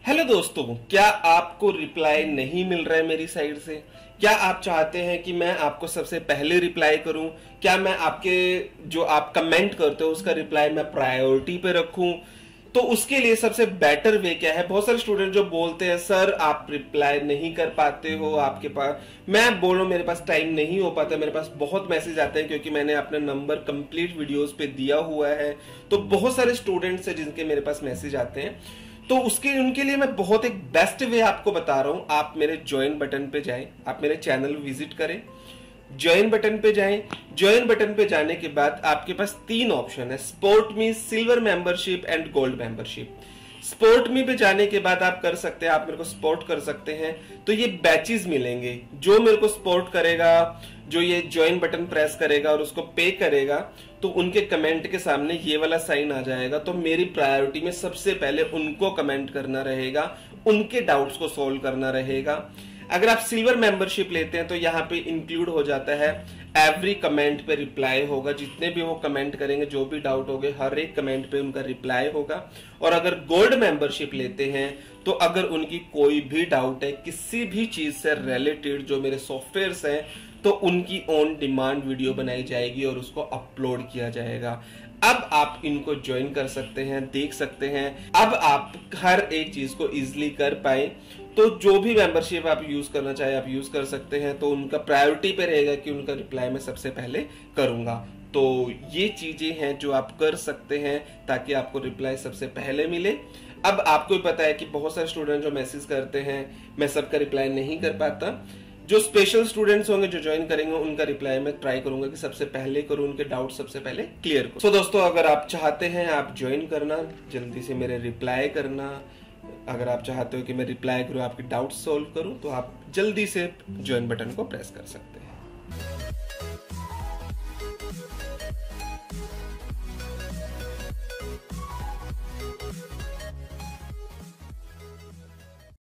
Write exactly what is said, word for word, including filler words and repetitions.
Hello दोस्तों, क्या आपको रिप्लाई नहीं मिल रहा है मेरी साइड से? क्या आप चाहते हैं कि मैं आपको सबसे पहले रिप्लाई करूं? क्या मैं आपके जो आप कमेंट करते हो उसका रिप्लाई मैं प्रायोरिटी पे रखूं? तो उसके लिए सबसे बेटर वे क्या है? बहुत सारे स्टूडेंट जो बोलते हैं सर आप रिप्लाई नहीं कर पाते हो, आपके पास, मैं बोल रहा हूं मेरे पास टाइम नहीं हो पाता, मेरे पास बहुत मैसेज आते हैं क्योंकि मैंने अपना नंबर कंप्लीट वीडियोस पे दिया हुआ है। तो बहुत सारे स्टूडेंट्स हैं जिनके मेरे पास मैसेज आते हैं, तो उसके उनके लिए मैं बहुत एक बेस्ट वे आपको बता रहा हूं। आप मेरे ज्वाइन बटन पे जाएं, आप मेरे चैनल विजिट करें, ज्वाइन बटन पे जाएं। ज्वाइन बटन पे जाने के बाद आपके पास तीन ऑप्शन है, support me, silver membership and gold membership. Support me पे जाने के बाद आप कर सकते हैं, आप मेरे को सपोर्ट कर सकते हैं। तो ये बैचेस मिलेंगे, जो मेरे को सपोर्ट करेगा, जो ये ज्वाइन बटन प्रेस करेगा और उसको पे करेगा, तो उनके कमेंट के सामने ये वाला साइन आ जाएगा। तो मेरी प्रायोरिटी में सबसे पहले उनको कमेंट करना रहेगा, उनके डाउट्स को सोल्व करना रहेगा। अगर आप सिल्वर मेंबरशिप लेते हैं तो यहाँ पे इंक्लूड हो जाता है एवरी कमेंट पे रिप्लाई होगा, जितने भी वो कमेंट करेंगे, जो भी डाउट होंगे, हर एक कमेंट पे उनका रिप्लाई होगा। और अगर गोल्ड मेंबरशिप लेते हैं तो अगर उनकी कोई भी डाउट है किसी भी चीज से रिलेटेड, जो मेरे सॉफ्टवेयर्स हैं, तो उनकी ऑन डिमांड वीडियो बनाई जाएगी और उसको अपलोड किया जाएगा। अब आप इनको ज्वाइन कर सकते हैं, देख सकते हैं। अब आप हर एक चीज को इजिली कर पाए, तो जो भी मेंबरशिप आप यूज करना चाहे आप यूज कर सकते हैं। तो उनका प्रायोरिटी पे रहेगा कि उनका रिप्लाई मैं सबसे पहले करूंगा। तो ये चीजें हैं जो आप कर सकते हैं ताकि आपको रिप्लाई सबसे पहले मिले। अब आपको भी पता है कि बहुत सारे स्टूडेंट जो मैसेज करते हैं, मैं सबका रिप्लाई नहीं कर पाता। जो स्पेशल स्टूडेंट्स होंगे जो ज्वाइन करेंगे उनका रिप्लाई मैं ट्राई करूंगा कि सबसे पहले करूं, उनके डाउट सबसे पहले क्लियर करूं। तो दोस्तों, अगर आप चाहते हैं आप ज्वाइन करना, जल्दी से मेरे रिप्लाई करना। अगर आप चाहते हो कि मैं रिप्लाई करूं, आपके डाउट सोल्व करूं, तो आप जल्दी से ज्वाइन बटन को प्रेस कर सकते हैं।